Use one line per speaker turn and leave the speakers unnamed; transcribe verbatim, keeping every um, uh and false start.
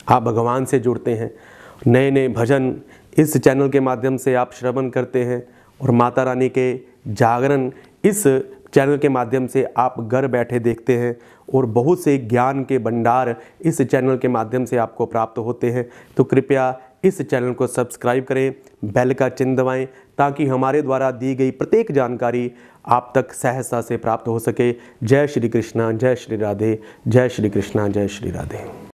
आप भगवान से जुड़ते हैं। नए नए भजन इस चैनल के माध्यम से आप श्रवण करते हैं और माता रानी के जागरण इस चैनल के माध्यम से आप घर बैठे देखते हैं और बहुत से ज्ञान के भंडार इस चैनल के माध्यम से आपको प्राप्त होते हैं। तो कृपया इस चैनल को सब्सक्राइब करें, बेल का चिन्ह दबाएं ताकि हमारे द्वारा दी गई प्रत्येक जानकारी आप तक सहजता से प्राप्त हो सके। जय श्री कृष्णा, जय श्री राधे, जय श्री कृष्णा, जय श्री राधे।